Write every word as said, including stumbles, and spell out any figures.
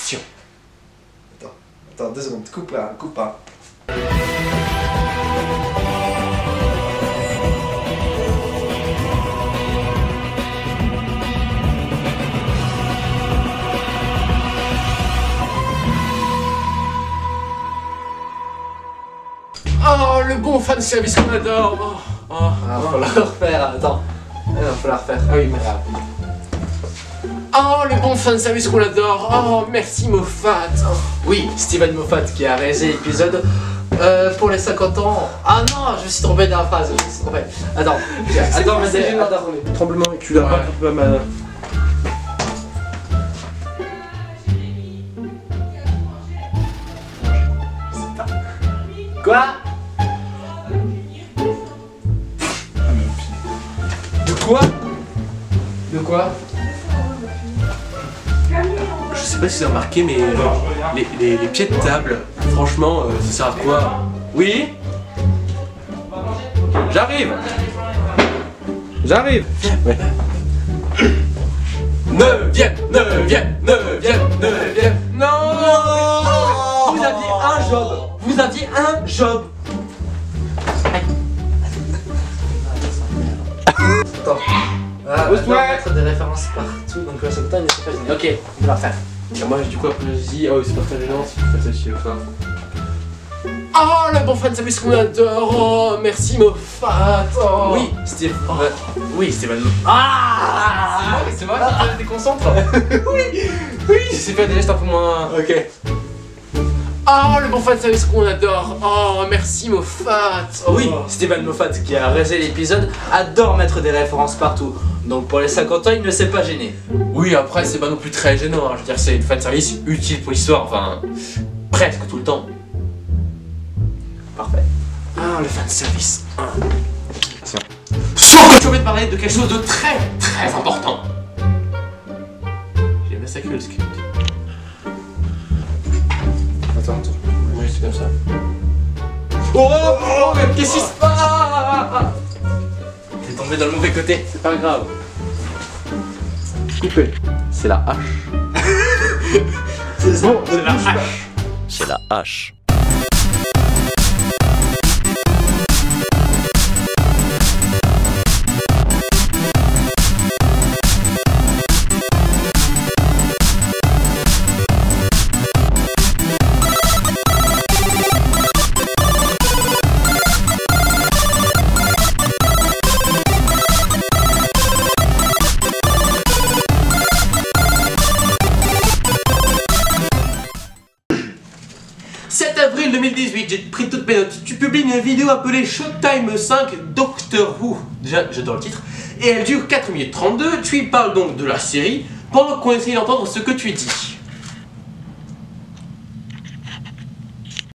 Attention. Attends, attends, deux secondes, coupe pas, coupe pas. Oh, le bon fan service qu'on adore. Oh, oh, Ah, faut la refaire, attends. Ah, non, faut la refaire. Ah oui, mais grave. Oh, le bon fan service qu'on adore. Oh, merci Moffat. Oh. Oui, Steven Moffat qui a réalisé l'épisode euh, pour les cinquante ans. Ah non, je me suis trompé dans la phrase. Je me suis trompé. Attends, attends, mais c'est attends. Tremblement oculaire, Ouais. pas mal. Quoi? De quoi? De quoi? Je sais pas si vous avez remarqué, mais euh, les, les, les pieds de table, franchement, euh, ça sert à quoi? Oui? J'arrive! J'arrive! Ouais. Neuvième, neuvième, neuvième, neuvième. Non! Vous aviez un job. Vous aviez un job. Attends. Ah, Pousse-toi. on doit mettre des références partout, donc là, c'est pas une pas Ok, on va refaire. Et moi, du coup, après, je dis, oh, c'est pas très gênant si tu fais ça chez le fin. Oh, le bon fan service qu'on adore! Oh, merci Moffat! Oh. Oui, Steve. Oh. euh, Oui, Steven. Ah, C'est moi qui te déconcentre! Oui! Oui! J'essaie de faire des gestes un peu moins. Ok. Oh, le bon fan service qu'on adore! Oh, merci Moffat! Oh. Oui, Steven Moffat qui a réalisé l'épisode adore mettre des références partout. Donc pour les cinquante ans, il ne s'est pas gêné. Oui, après, c'est pas non plus très gênant. Hein. Je veux dire, c'est une fan service utile pour l'histoire. Enfin, presque tout le temps. Parfait. Ah, le fan service. Sauf que tu envie de parler de quelque chose de très, très important. J'ai massacré le script. Attends, attends. Oui, c'est comme ça. Oh, oh, oh, mais qu'est-ce qui se passe? T'es tombé dans le mauvais côté. C'est pas grave. Coupé. C'est la hache. C'est Bon, c'est la hache. C'est la hache. sept avril deux mille dix-huit, j'ai pris toutes mes notes. Tu publies une vidéo appelée Showtime cinq Doctor Who. Déjà, j'adore le titre. Et elle dure quatre minutes trente-deux. Tu y parles donc de la série pendant qu'on essaye d'entendre ce que tu dis.